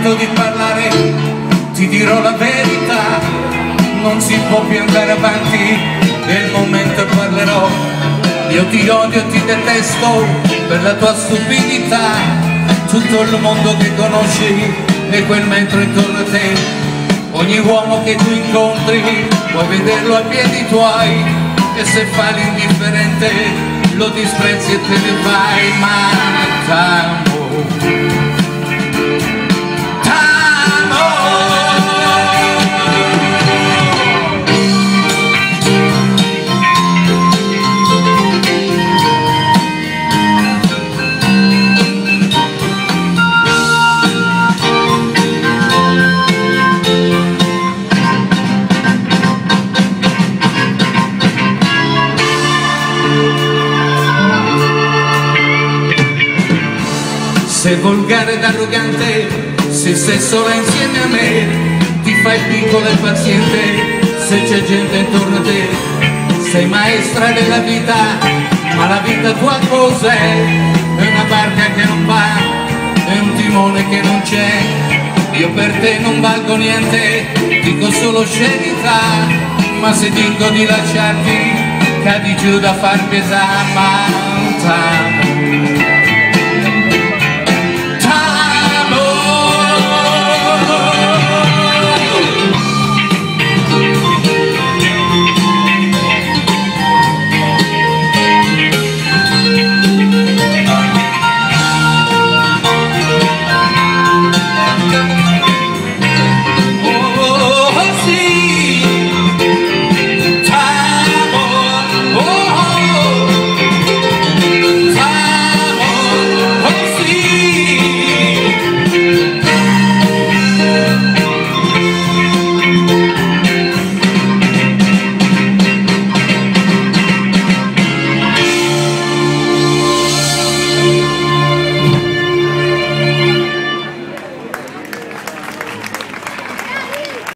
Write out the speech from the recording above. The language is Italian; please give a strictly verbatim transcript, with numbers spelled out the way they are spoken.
finito di parlare, ti dirò la verità, non si può più andare avanti, è il momento parlerò. Io ti odio, ti detesto per la tua stupidità, tutto il mondo che conosci è quel metro intorno a te. Ogni uomo che tu incontri puoi vederlo a piedi tuoi, e se fa l'indifferente lo disprezzi e te ne vai. Ma t'amo, sei volgare ed arrogante, se sei sola insieme a me, ti fai piccolo e paziente se c'è gente intorno a te. Sei maestra della vita, ma la vita tua cos'è? È una barca che non va, è un timone che non c'è. Io per te non valgo niente, dico solo sceglietà, ma se dico di lasciarti, cadi giù da far pietà. Ma t'amo.